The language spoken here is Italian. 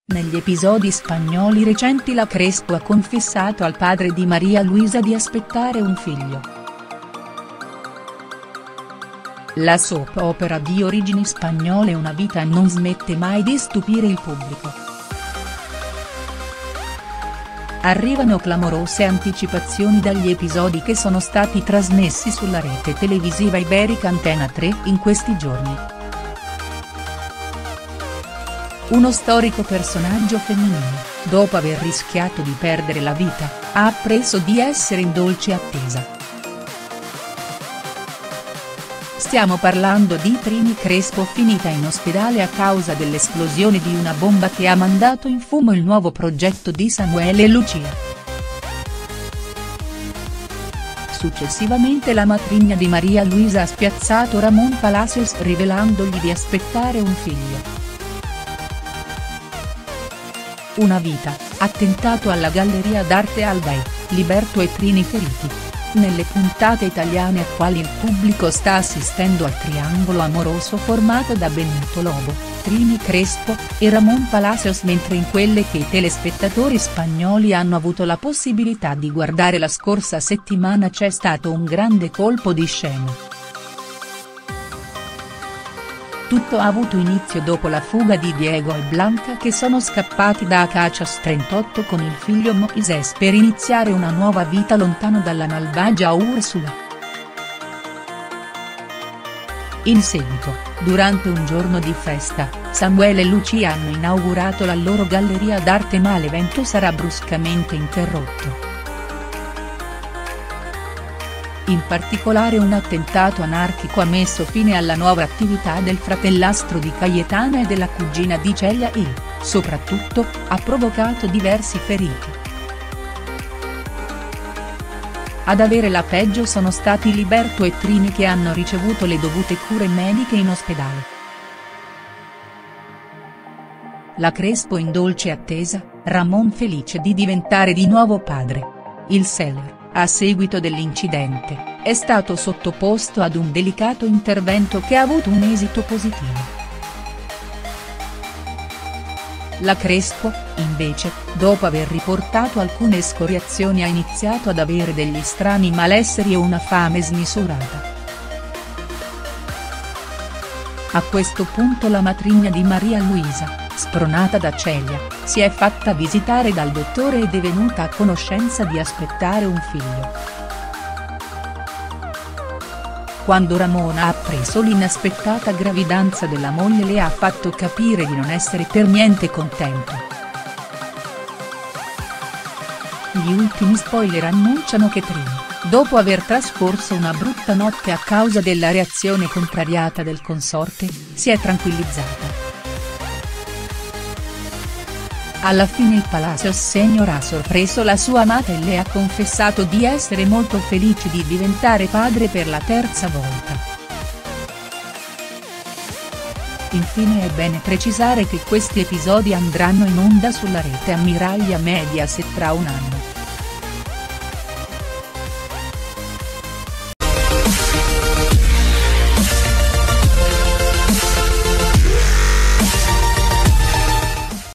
Negli episodi spagnoli recenti la Crespo ha confessato al padre di María Luisa di aspettare un figlio. La soap opera di origini spagnole Una vita non smette mai di stupire il pubblico. Arrivano clamorose anticipazioni dagli episodi che sono stati trasmessi sulla rete televisiva iberica Antena 3 in questi giorni. Uno storico personaggio femminile, dopo aver rischiato di perdere la vita, ha appreso di essere in dolce attesa. Stiamo parlando di Trini Crespo, finita in ospedale a causa dell'esplosione di una bomba che ha mandato in fumo il nuovo progetto di Samuele e Lucia. Successivamente la matrigna di María Luisa ha spiazzato Ramón Palacios rivelandogli di aspettare un figlio. Una vita, attentato alla Galleria d'Arte Albai, Liberto e Trini feriti. Nelle puntate italiane attuali il pubblico sta assistendo al triangolo amoroso formato da Benito Lobo, Trini Crespo e Ramón Palacios, mentre in quelle che i telespettatori spagnoli hanno avuto la possibilità di guardare la scorsa settimana c'è stato un grande colpo di scena. Tutto ha avuto inizio dopo la fuga di Diego e Blanca, che sono scappati da Acacias 38 con il figlio Moisés per iniziare una nuova vita lontano dalla malvagia Ursula. In seguito, durante un giorno di festa, Samuele e Lucia hanno inaugurato la loro galleria d'arte, ma l'evento sarà bruscamente interrotto. In particolare un attentato anarchico ha messo fine alla nuova attività del fratellastro di Cayetana e della cugina di Celia e, soprattutto, ha provocato diversi feriti. Ad avere la peggio sono stati Liberto e Trini, che hanno ricevuto le dovute cure mediche in ospedale. La Crespo in dolce attesa, Ramón felice di diventare di nuovo padre. Il seller, a seguito dell'incidente, è stato sottoposto ad un delicato intervento che ha avuto un esito positivo. La Crespo, invece, dopo aver riportato alcune escoriazioni ha iniziato ad avere degli strani malesseri e una fame smisurata. A questo punto la matrigna di María Luisa, spronata da Celia, si è fatta visitare dal dottore ed è venuta a conoscenza di aspettare un figlio. Quando Ramón ha appreso l'inaspettata gravidanza della moglie le ha fatto capire di non essere per niente contento. Gli ultimi spoiler annunciano che Trini, dopo aver trascorso una brutta notte a causa della reazione contrariata del consorte, si è tranquillizzata. Alla fine il Palacios Senior ha sorpreso la sua amata e le ha confessato di essere molto felice di diventare padre per la terza volta. Infine è bene precisare che questi episodi andranno in onda sulla rete ammiraglia Mediaset tra un anno.